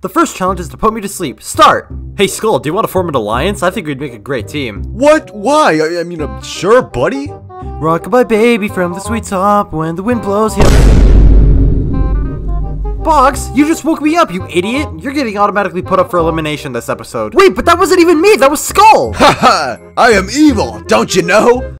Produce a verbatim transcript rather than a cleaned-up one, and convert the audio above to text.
The first challenge is to put me to sleep. Start! Hey Skull, do you want to form an alliance? I think we'd make a great team. What? Why? I, I mean, uh, sure, buddy. Rockabye baby from the sweet top when the wind blows him. Boggs, you just woke me up, you idiot! You're getting automatically put up for elimination this episode. Wait, but that wasn't even me, that was Skull! Haha! I am evil, don't you know?